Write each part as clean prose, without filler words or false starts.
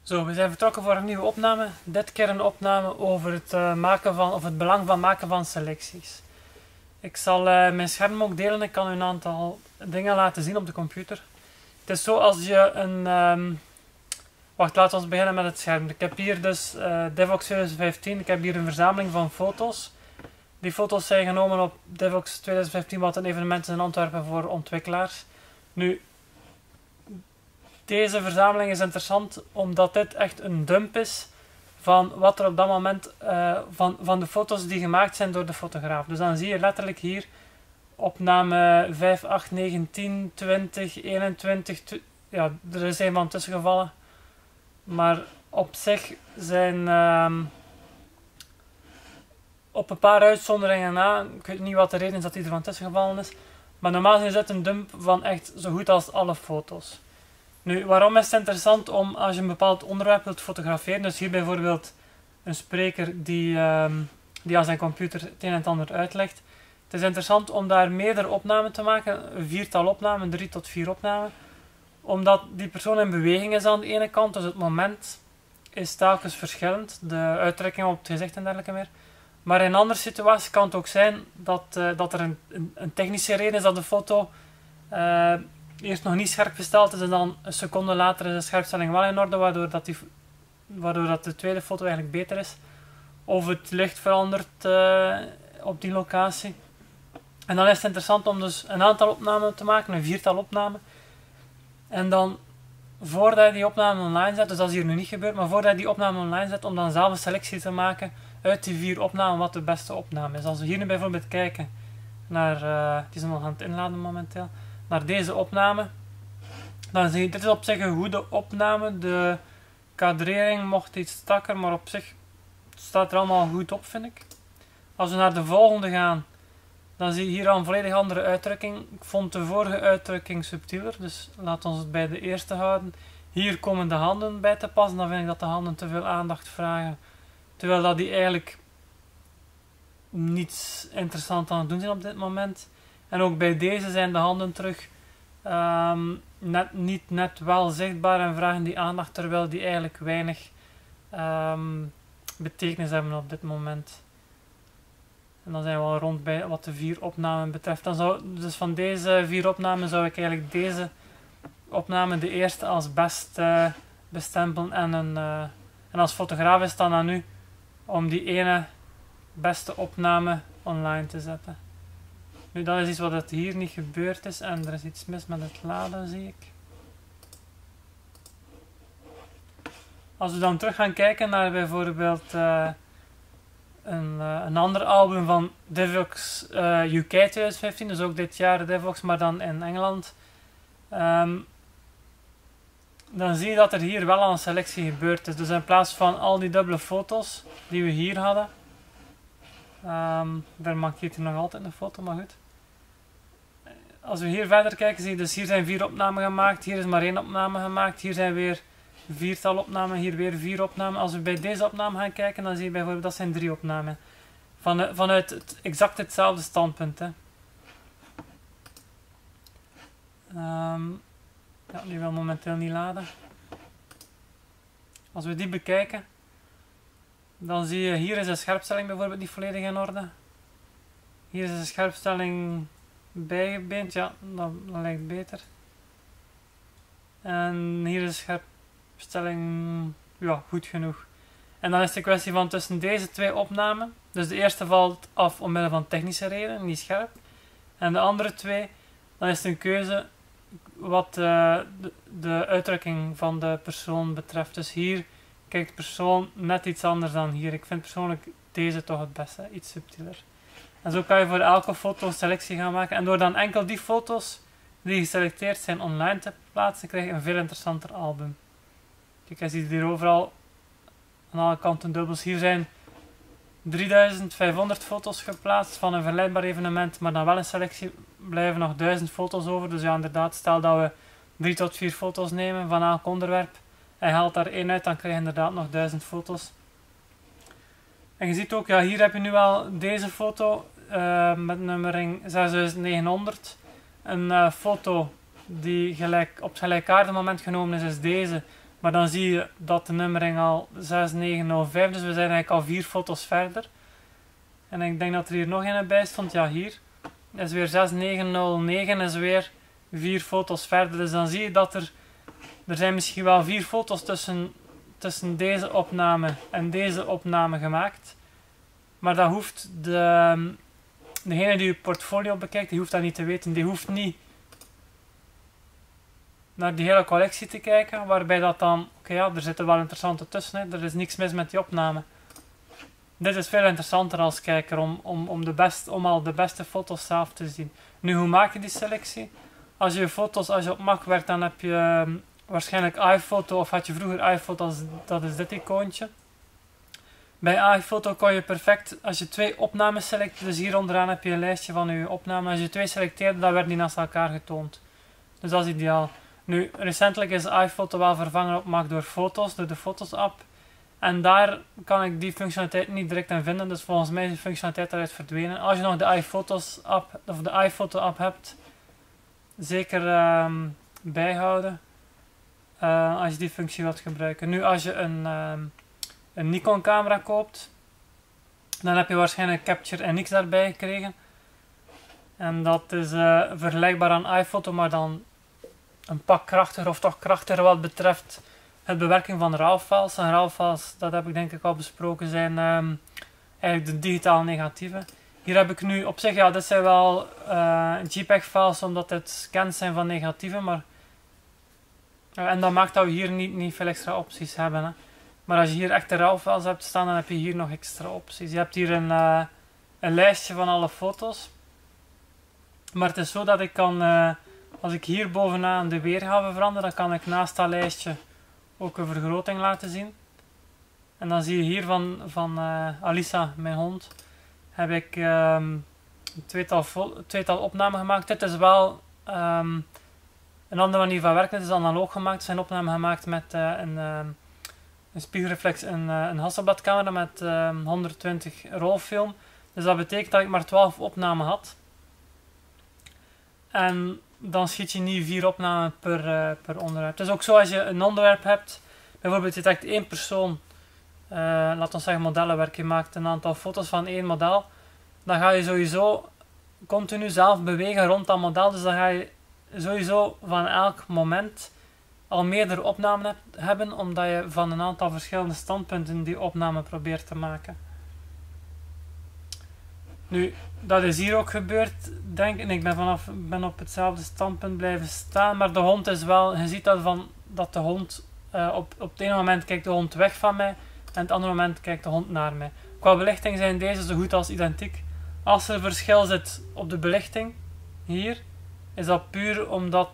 Zo, we zijn vertrokken voor een nieuwe opname. Dit keer een opname over het belang van maken van selecties. Ik zal mijn scherm ook delen. Ik kan u een aantal dingen laten zien op de computer. Het is zo als je een... Wacht, laten we beginnen met het scherm. Ik heb hier dus Devoxx 2015. Ik heb hier een verzameling van foto's. Die foto's zijn genomen op Devoxx 2015, wat een evenement is in Antwerpen voor ontwikkelaars. Nu, deze verzameling is interessant omdat dit echt een dump is van wat er op dat moment, van de foto's die gemaakt zijn door de fotograaf. Dus dan zie je letterlijk hier opname 5, 8, 9, 10, 20, 21, ja, er is een van tussen gevallen. Maar op zich zijn, op een paar uitzonderingen na, ik weet niet wat de reden is dat die er van tussen gevallen is, maar normaal is dit een dump van echt zo goed als alle foto's. Nu, waarom is het interessant om als je een bepaald onderwerp wilt fotograferen, dus hier bijvoorbeeld een spreker die aan zijn computer het een en het ander uitlegt. Het is interessant om daar meerdere opnamen te maken, een viertal opnamen, 3 tot 4 opnamen. Omdat die persoon in beweging is aan de ene kant, dus het moment is telkens verschillend, de uitdrukking op het gezicht en dergelijke meer. Maar in andere situaties kan het ook zijn dat er een technische reden is dat de foto eerst nog niet scherp gesteld is en dan een seconde later is de scherpstelling wel in orde, waardoor dat de tweede foto eigenlijk beter is. Of het licht verandert op die locatie. En dan is het interessant om dus een aantal opnamen te maken, een viertal opnamen. En dan, voordat je die opname online zet, dus dat is hier nu niet gebeurd, maar voordat je die opname online zet, om dan zelf een selectie te maken uit die 4 opnamen wat de beste opname is. Als we hier nu bijvoorbeeld kijken naar, die zijn nog aan het inladen momenteel, naar deze opname, dan zie je, dit is op zich een goede opname. De kadrering mocht iets strakker, maar op zich staat er allemaal goed op, vind ik. Als we naar de volgende gaan, dan zie je hier al een volledig andere uitdrukking. Ik vond de vorige uitdrukking subtieler, dus laten we het bij de eerste houden. Hier komen de handen bij te passen, dan vind ik dat de handen te veel aandacht vragen. Terwijl dat die eigenlijk niets interessant aan het doen zijn op dit moment. En ook bij deze zijn de handen terug niet net wel zichtbaar en vragen die aandacht, terwijl die eigenlijk weinig betekenis hebben op dit moment. En dan zijn we al rond bij wat de 4 opnamen betreft. Dus van deze 4 opnamen zou ik eigenlijk deze opname de eerste als best bestempelen. En als fotograaf is het dan aan u om die ene beste opname online te zetten. Nu, dat is iets wat het hier niet gebeurd is en er is iets mis met het laden, zie ik. Als we dan terug gaan kijken naar bijvoorbeeld een ander album van Devoxx UK 2015, dus ook dit jaar Devoxx, maar dan in Engeland. Dan zie je dat er hier wel al een selectie gebeurd is. Dus in plaats van al die dubbele foto's die we hier hadden, daar mankeert hier nog altijd een foto, maar goed. Als we hier verder kijken, zie je dus hier zijn 4 opnamen gemaakt, hier is maar 1 opname gemaakt, hier zijn weer 4-tal opnamen, hier weer 4 opnamen. Als we bij deze opname gaan kijken, dan zie je bijvoorbeeld dat zijn 3 opnamen. Vanuit exact hetzelfde standpunt. Hè. Ja, die wil momenteel niet laden. Als we die bekijken, dan zie je hier is de scherpstelling bijvoorbeeld niet volledig in orde. Hier is de scherpstelling bijgebeend, ja, dat lijkt beter. En hier is de scherpstelling, ja, goed genoeg. En dan is het een kwestie van tussen deze 2 opnamen. Dus de eerste valt af omwille van technische redenen, niet scherp. En de andere 2, dan is het een keuze wat de uitdrukking van de persoon betreft. Dus hier kijkt de persoon net iets anders dan hier. Ik vind persoonlijk deze toch het beste, iets subtieler. En zo kan je voor elke foto een selectie gaan maken. En door dan enkel die foto's die geselecteerd zijn online te plaatsen, krijg je een veel interessanter album. Kijk, je ziet hier overal aan alle kanten dubbels. Hier zijn 3500 foto's geplaatst van een vergelijkbaar evenement, maar dan wel een selectie, blijven nog 1000 foto's over. Dus ja, inderdaad, stel dat we 3 tot 4 foto's nemen van elk onderwerp en je haalt daar 1 uit, dan krijg je inderdaad nog 1000 foto's. En je ziet ook, ja, hier heb je nu al deze foto met nummering 6900. Een foto die op het gelijkaardige moment genomen is deze, Maar dan zie je dat de nummering al 6905, dus we zijn eigenlijk al 4 foto's verder. En ik denk dat er hier nog een bij stond, ja hier. Is weer 6909, is weer 4 foto's verder. Dus dan zie je dat er zijn misschien wel 4 foto's tussen deze opname en deze opname gemaakt. Maar dat hoeft degene die je portfolio bekijkt, die hoeft dat niet te weten. Die hoeft niet naar die hele collectie te kijken, waarbij dat dan, oké, ja, er zitten wel interessante tussen, hè. Er is niks mis met die opname. Dit is veel interessanter als kijker om al de beste foto's zelf te zien. Nu, hoe maak je die selectie? Als je op Mac werkt, dan heb je waarschijnlijk iPhoto, of had je vroeger iPhoto, dat is dit icoontje. Bij iPhoto kon je perfect, als je 2 opnames selecteert, dus hier onderaan heb je een lijstje van je opnamen. Als je 2 selecteerde, dan werden die naast elkaar getoond. Dus dat is ideaal. Nu, recentelijk is iPhoto wel vervangen op Mac door Foto's, door de Fotos-app. En daar kan ik die functionaliteit niet direct in vinden, dus volgens mij is die functionaliteit eruit verdwenen. Als je nog de iPhotos-app of de iPhoto-app hebt, zeker bijhouden als je die functie wilt gebruiken. Nu, als je een Nikon camera koopt, dan heb je waarschijnlijk Capture NX daarbij gekregen. En dat is vergelijkbaar aan iPhoto, maar dan een pak krachtiger, of toch krachtiger wat betreft het bewerking van RAW-files. En RAW-files, dat heb ik denk ik al besproken, zijn eigenlijk de digitale negatieven. Hier heb ik nu op zich, ja, dit zijn wel JPEG-files, omdat het scans zijn van negatieven, maar en dat maakt dat we hier niet veel extra opties hebben, hè. Maar als je hier echte RAW-files hebt staan, dan heb je hier nog extra opties. Je hebt hier een lijstje van alle foto's. Maar het is zo dat ik kan, als ik hier bovenaan de weergave verander, dan kan ik naast dat lijstje ook een vergroting laten zien. En dan zie je hier van Alisa, mijn hond, heb ik een tweetal opnamen gemaakt. Dit is wel een andere manier van werken. Het is analoog gemaakt. Het zijn opnamen gemaakt met een spiegelreflex, een Hasselblad-camera met 120 rolfilm. Dus dat betekent dat ik maar 12 opnamen had. En dan schiet je niet 4 opnamen per onderwerp. Het is ook zo als je een onderwerp hebt, bijvoorbeeld je trekt 1 persoon, laat ons zeggen modellenwerk, je maakt een aantal foto's van 1 model, dan ga je sowieso continu zelf bewegen rond dat model, dus dan ga je sowieso van elk moment al meerdere opnamen hebben, omdat je van een aantal verschillende standpunten die opname probeert te maken. Nu, dat is hier ook gebeurd, denk ik. Ik ben op hetzelfde standpunt blijven staan, maar de hond is wel, je ziet dat de hond, op het ene moment kijkt de hond weg van mij, en het andere moment kijkt de hond naar mij. Qua belichting zijn deze zo goed als identiek. Als er verschil zit op de belichting, hier, is dat puur omdat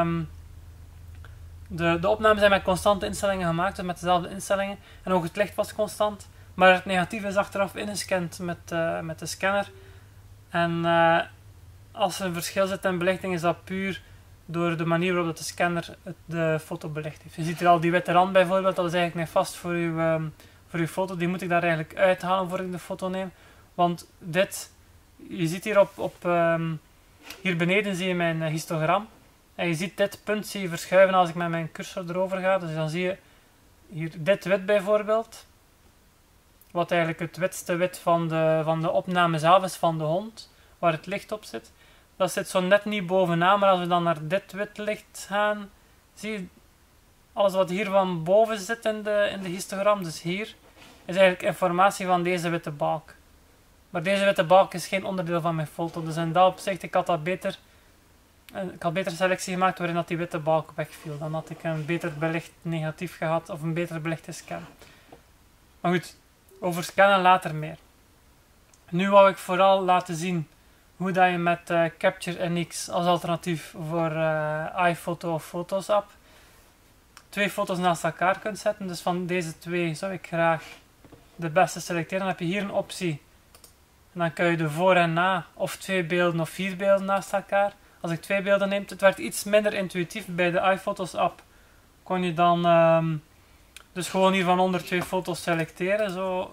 de opnames zijn met constante instellingen gemaakt, dus met dezelfde instellingen, en ook het licht was constant. Maar het negatief is achteraf ingescand met de scanner. En als er een verschil zit in belichting, is dat puur door de manier waarop de scanner de foto belicht heeft. Je ziet hier al die witte rand bijvoorbeeld, dat is eigenlijk niet vast voor uw foto. Die moet ik daar eigenlijk uithalen voor ik de foto neem. Want dit, je ziet hier hier beneden zie je mijn histogram. En je ziet dit punt zie je verschuiven als ik met mijn cursor erover ga. Dus dan zie je hier dit wit bijvoorbeeld. Wat eigenlijk het witste wit van de opname zelf is van de hond, waar het licht op zit. Dat zit zo net niet bovenaan, maar als we dan naar dit wit licht gaan, zie je alles wat hier van boven zit in de histogram, dus hier, is eigenlijk informatie van deze witte balk. Maar deze witte balk is geen onderdeel van mijn foto, dus in dat opzicht, ik had beter selectie gemaakt waarin dat die witte balk wegviel. Dan had ik een beter belicht negatief gehad, of een beter belichte scan. Maar goed, over scannen later meer. Nu wou ik vooral laten zien hoe dat je met Capture NX als alternatief voor iPhoto of Fotos app 2 foto's naast elkaar kunt zetten. Dus van deze 2 zou ik graag de beste selecteren. Dan heb je hier een optie. En dan kun je de voor en na of 2 beelden of 4 beelden naast elkaar. Als ik 2 beelden neem, het werd iets minder intuïtief. Bij de iPhotos app kon je dan dus gewoon hier van onder 2 foto's selecteren. Zo,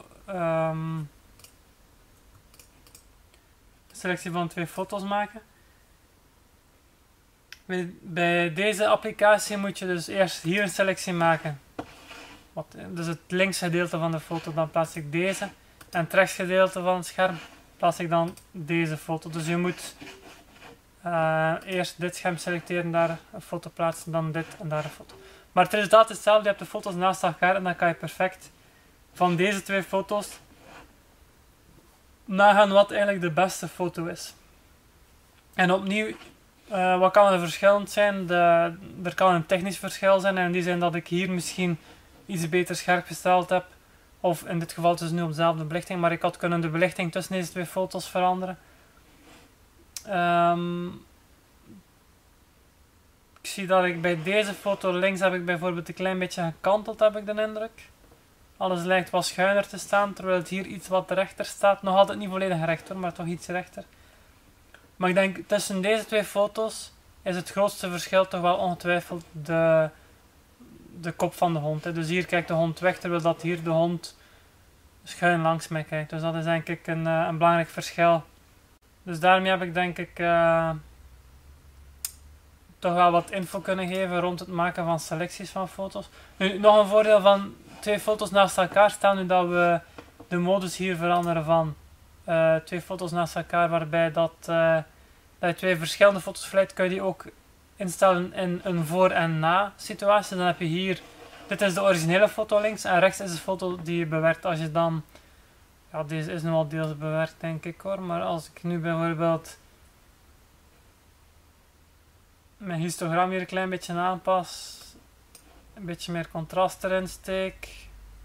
selectie van 2 foto's maken. Bij deze applicatie moet je dus eerst hier een selectie maken. Dus het linkse gedeelte van de foto, dan plaats ik deze. En het rechts gedeelte van het scherm plaats ik dan deze foto. Dus je moet eerst dit scherm selecteren, daar een foto plaatsen, dan dit en daar een foto. Maar het resultaat is hetzelfde, je hebt de foto's naast elkaar en dan kan je perfect van deze twee foto's nagaan wat eigenlijk de beste foto is. En opnieuw, wat kan er verschillend zijn? Er kan een technisch verschil zijn, en in die zin dat ik hier misschien iets beter scherp gesteld heb. Of in dit geval dus nu op dezelfde belichting, maar ik had kunnen de belichting tussen deze twee foto's veranderen. Ik zie dat ik bij deze foto links heb ik bijvoorbeeld een klein beetje gekanteld, heb ik de indruk. Alles lijkt wat schuiner te staan, terwijl het hier iets wat rechter staat. Nog altijd niet volledig recht hoor, maar toch iets rechter. Maar ik denk tussen deze twee foto's is het grootste verschil toch wel ongetwijfeld de kop van de hond. Hè. Dus hier kijkt de hond weg, terwijl dat hier de hond schuin langs mij kijkt. Dus dat is denk ik een belangrijk verschil. Dus daarmee heb ik denk ik toch wel wat info kunnen geven rond het maken van selecties van foto's. Nu, nog een voordeel van twee foto's naast elkaar staan, nu dat we de modus hier veranderen van twee foto's naast elkaar, waarbij dat je twee verschillende foto's verleidt, kun je die ook instellen in een voor- en na situatie. Dan heb je hier, dit is de originele foto links en rechts is de foto die je bewerkt. Als je dan, ja, deze is nu al deels bewerkt denk ik hoor, maar als ik nu bijvoorbeeld mijn histogram hier een klein beetje aanpas, een beetje meer contrast erin steek.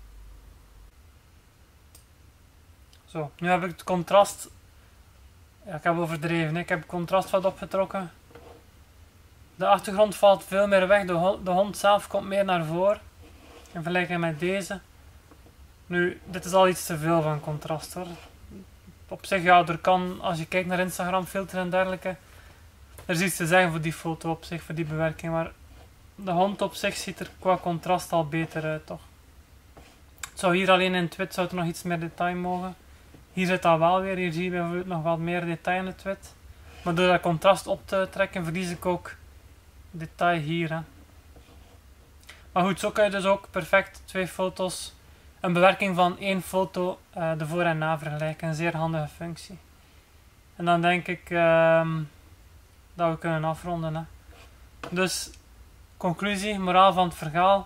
Zo, nu heb ik het contrast, ja, ik heb overdreven, ik heb het contrast wat opgetrokken. De achtergrond valt veel meer weg, de hond zelf komt meer naar voren in vergelijking met deze. Nu, dit is al iets te veel van contrast hoor. Op zich, ja, er kan, als je kijkt naar Instagram filter en dergelijke, er is iets te zeggen voor die foto op zich, voor die bewerking, maar de hond op zich ziet er qua contrast al beter uit toch. Het zou hier alleen in het wit zou er nog iets meer detail mogen. Hier zit dat wel weer, hier zie je bijvoorbeeld nog wat meer detail in het wit. Maar door dat contrast op te trekken verlies ik ook detail hier. Hè. Maar goed, zo kan je dus ook perfect twee foto's, een bewerking van één foto, de voor en na vergelijken. Een zeer handige functie. En dan denk ik dat we kunnen afronden. Hè. Dus, conclusie, moraal van het verhaal.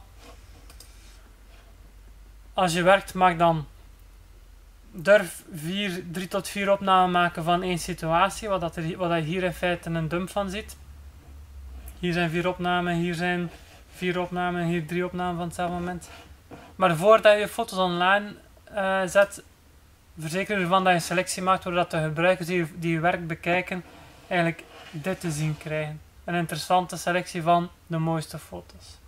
Als je werkt, maak dan durf 3 tot 4 opnamen maken van één situatie, wat je hier in feite een dump van ziet. Hier zijn 4 opnamen, hier zijn 4 opnamen, hier 3 opnamen van hetzelfde moment. Maar voordat je foto's online zet, verzeker ervan dat je een selectie maakt, zodat de gebruikers die je werk bekijken, eigenlijk dit te zien krijgen. Een interessante selectie van de mooiste foto's.